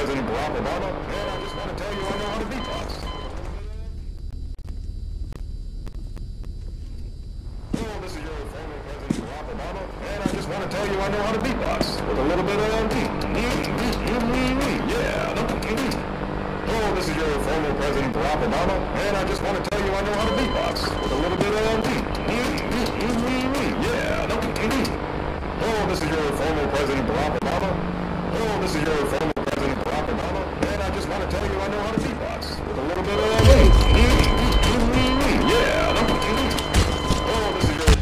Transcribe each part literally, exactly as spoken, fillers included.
President Barack Obama, and I just want to tell you I know how to beatbox. Hello, this is your former President Barack Obama, and I just want to tell you I know how to beatbox with a little bit of yeah. Hello, this is your former President Barack Obama, and I just want to tell you I know how to beatbox with a little bit of yeah. Hello, this is your former President Barack Obama. Hello, this is your former President Barack Obama, and I just want to tell you I know how to beatbox with a little bit of yeah. Hello, this is your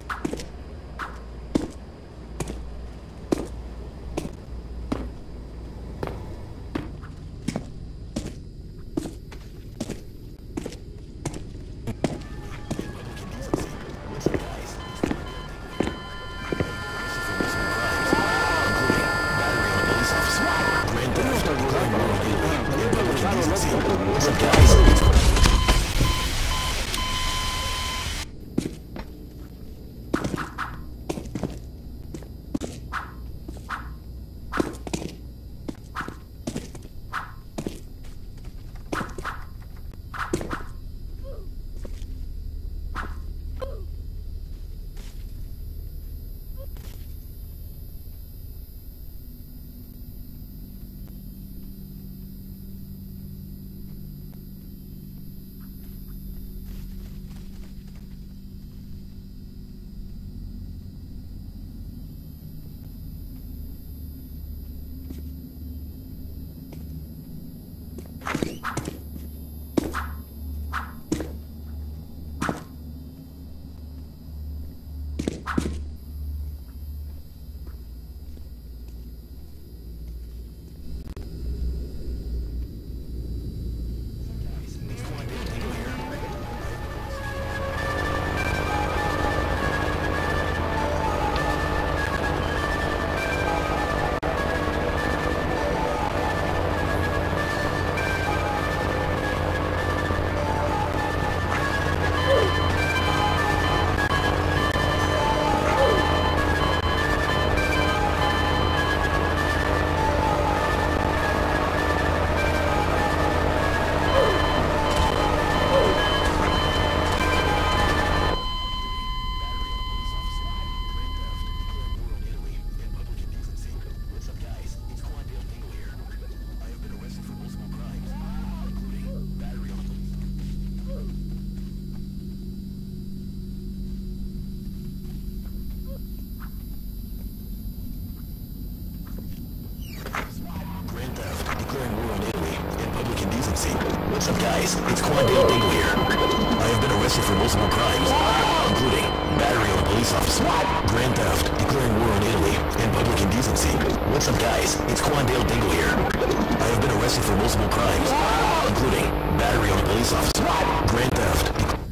What's up, guys? It's Quandale Dingle here. I have been arrested for multiple crimes, including battery on a police officer, grand theft, declaring war on Italy, and public indecency. What's up, guys? It's Quandale Dingle here. I have been arrested for multiple crimes, including battery on a police officer, grand theft,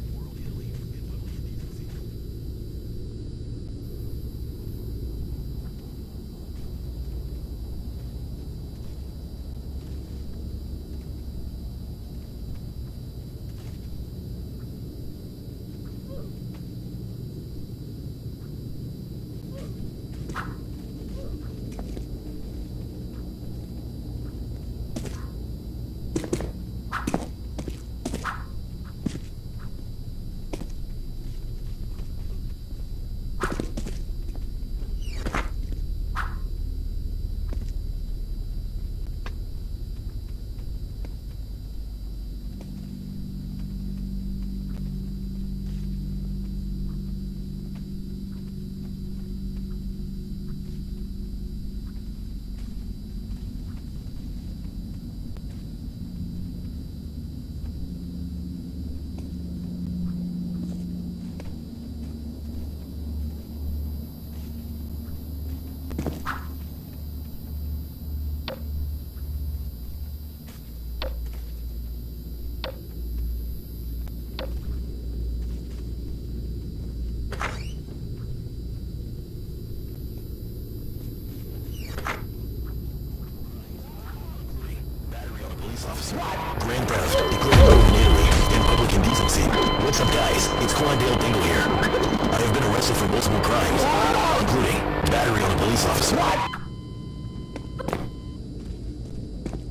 grand theft, declaring war on Italy, and public indecency. What's up, guys? It's Quandale Dingle here. I have been arrested for multiple crimes, including battery on a police officer.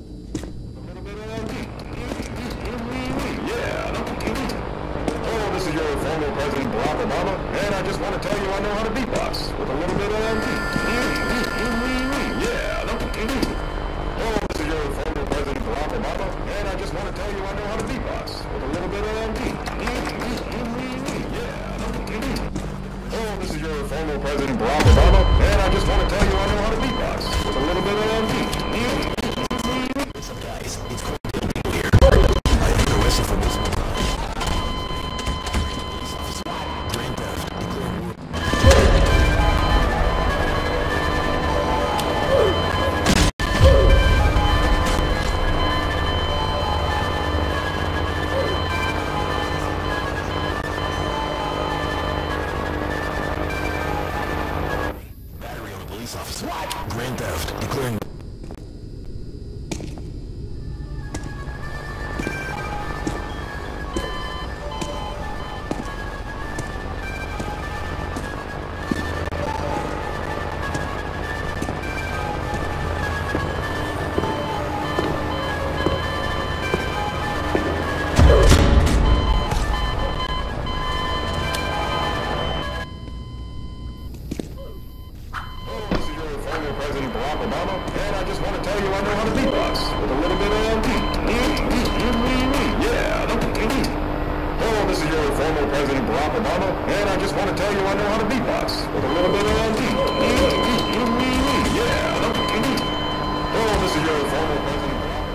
Barack Obama, and I just want to tell you I know how to beatbox with a little bit of M T. Yeah. Hello, this is your former President Barack Obama, and I just want to tell you I know how to beatbox with a little bit of M T. Yeah. Hello, this is your former President Barack Obama, and I just want to tell you I know how to beatbox with a little bit of M T. What's up, guys? It's Corey Dillon here. I have been arrested for multiple crimes. Grand theft, declaring war. Battery on a police officer. What? Grand theft, declaring President Barack Obama, and I just want to tell you I know how to beatbox with a little bit of M T. Yeah. Hello, this is your former President Barack Obama, and I just want to tell you I know how to beatbox with a little bit of M T. Yeah. Hello, this is your former President Barack Obama.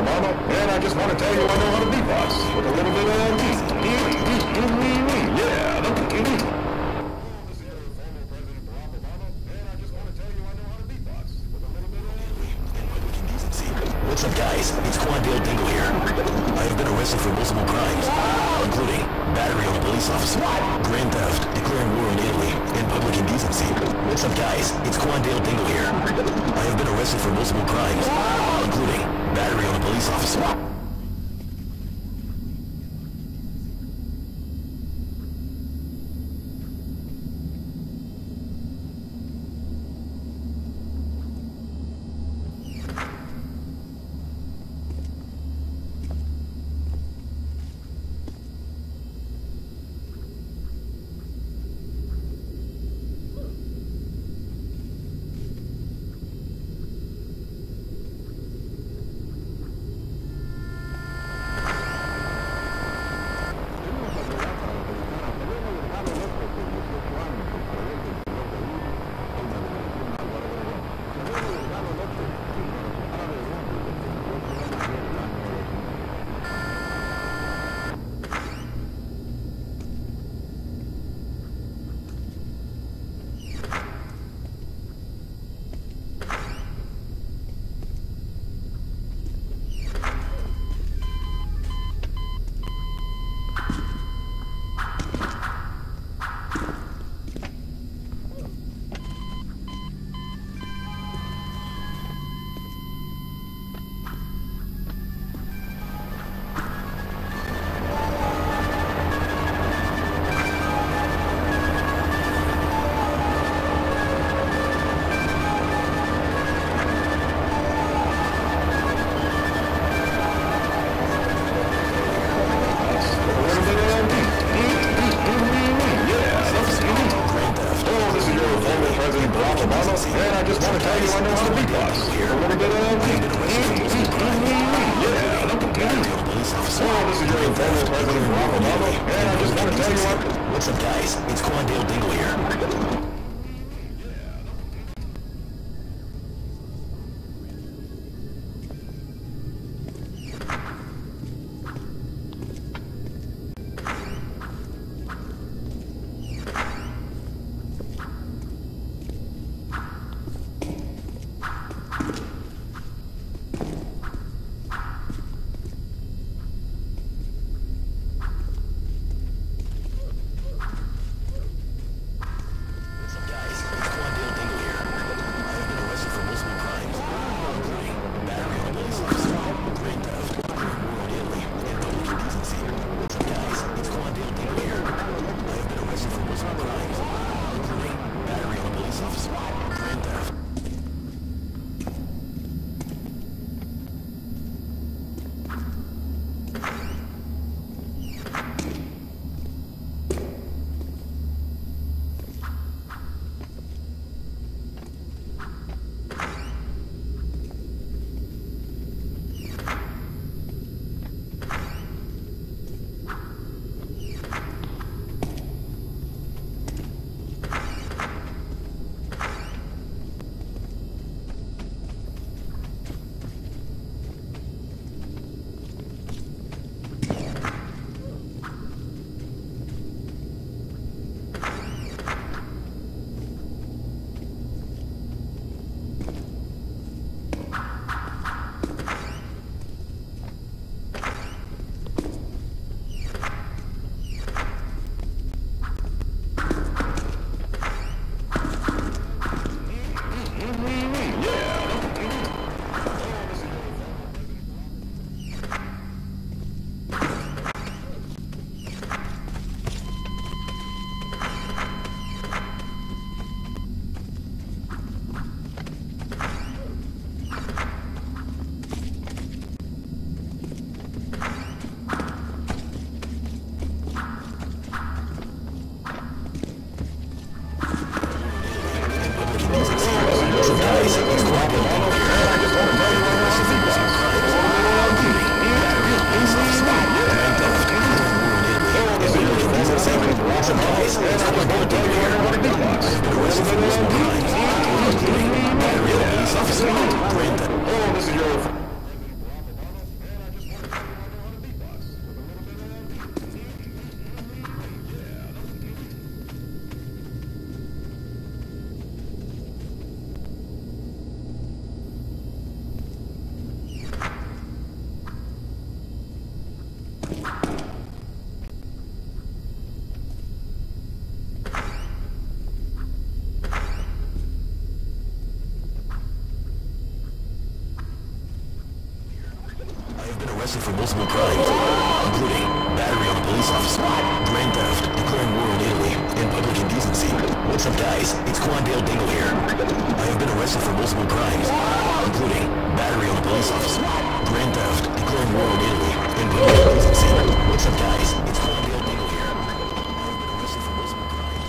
Obama, and I just want to tell you I know how to beatbox with a little bit of yeah. This is your former President Barack Obama, and I just want to tell you I know how to beatbox with a little bit of What's up, guys? It's Quandale Dingle here. I have been arrested for multiple crimes, including battery on a police officer, grand theft, declaring war on Italy, and public indecency. What's up, guys? It's Quandale Dingle here. I have been arrested for multiple crimes, including battery on a police officer. And I just want to tell you I know how to beatbox. A little bit of yeah. Oh, this is your former President Barack Obama, and I just want to tell you I... What's up, guys? It's Quandale Dingle here. arrested for multiple crimes, including battery on a police officer, grand theft, declaring war on Italy, and public indecency. What's up, guys? It's Quandale Dingle here. I have been arrested for multiple crimes, including battery on a police officer, grand theft, declaring war on Italy, and public indecency. What's up, guys? It's Quandale Dingle here. I have been arrested for multiple crimes.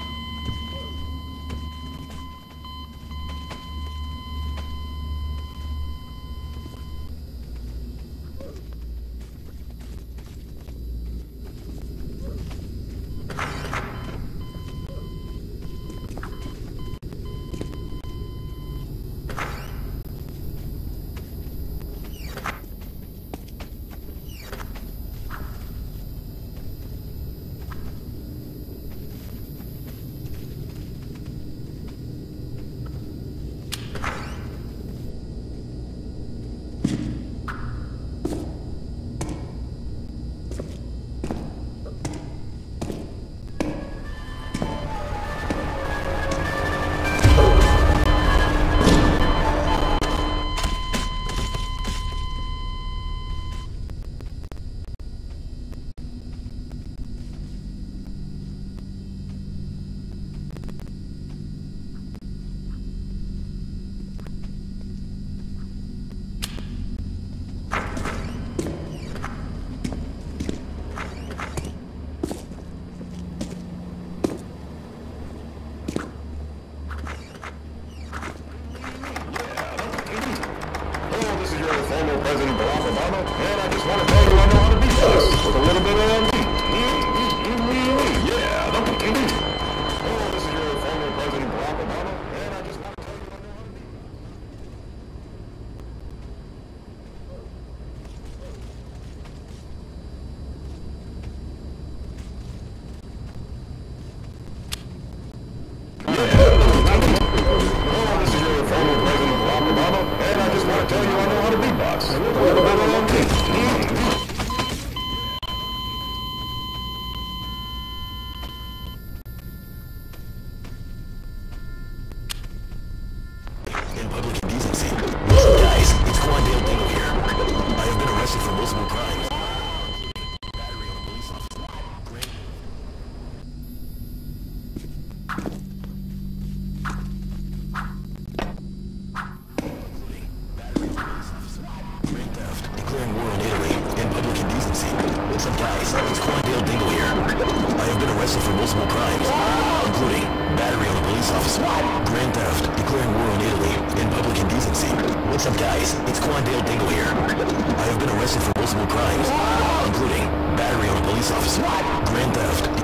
Former President Barack Obama, and I just want to tell you I know how to beat us with a little bit of M D. Yeah, oh, this is your former President Barack Obama, and I just want to tell you I know how to beat us. Oh, this is your former President Barack Obama, and I just want to tell you I know how to beatbox. A little bit of M D. In public indecency. What's up, guys? It's Quandale Dingle here. I have been arrested for multiple crimes, including battery on a police officer, grand Grand theft, declaring war on Italy, and public indecency. What's up, guys? It's Quandale Dingle here. I have been arrested for multiple crimes, including battery on a police officer, grand theft, declaring war on Italy, and public indecency. What's up, guys? It's Quandale Dingle here. I have been arrested for multiple crimes, including battery on a police officer, grand theft,